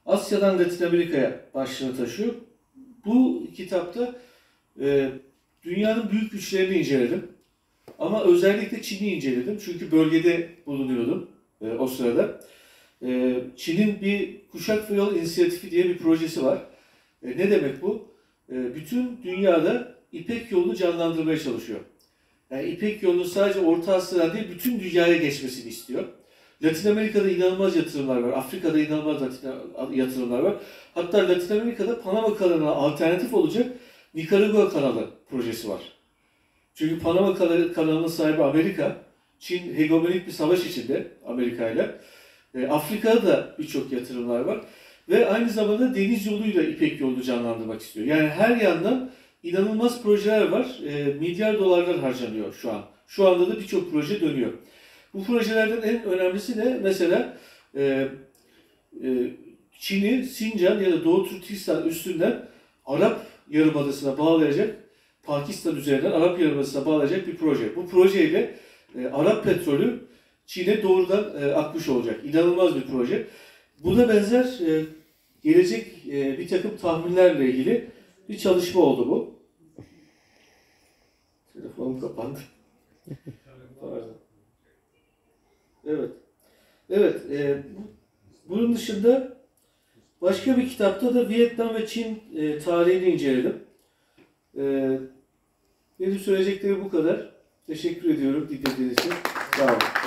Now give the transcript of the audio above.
Asya'dan Latin Amerika'ya başlığını taşıyor. Bu kitapta dünyanın büyük güçlerini inceledim. Ama özellikle Çin'i inceledim. Çünkü bölgede bulunuyordum o sırada. Çin'in bir Kuşak ve Yol İnisiyatifi diye bir projesi var. Ne demek bu? Bütün dünyada İpek yolunu canlandırmaya çalışıyor. Yani İpek yolunun sadece Orta Asya'dan değil, bütün dünyaya geçmesini istiyor. Latin Amerika'da inanılmaz yatırımlar var. Afrika'da inanılmaz yatırımlar var. Hatta Latin Amerika'da Panama kanalına alternatif olacak Nikaragua kanalı projesi var. Çünkü Panama kanalının sahibi Amerika. Çin hegemonik bir savaş içinde Amerika ile. Afrika'da da birçok yatırımlar var. Ve aynı zamanda deniz yoluyla İpek yolunu canlandırmak istiyor. Yani her yandan inanılmaz projeler var. Milyar dolarlar harcanıyor şu an. Şu anda da birçok proje dönüyor. Bu projelerden en önemlisi de mesela Çin'i Sincan ya da Doğu Türkistan üstünden Arap Yarımadası'na bağlayacak, Pakistan üzerinden Arap Yarımadası'na bağlayacak bir proje. Bu projeyle Arap petrolü Çin'e doğrudan akmış olacak. İnanılmaz bir proje. Buna benzer gelecek bir takım tahminlerle ilgili bir çalışma oldu bu. Telefonum kapandı. Pardon. Evet. Evet. Bunun dışında başka bir kitapta da Vietnam ve Çin tarihini inceledim. Benim söyleyeceklerim bu kadar. Teşekkür ediyorum dinlediğiniz için. Sağ olun.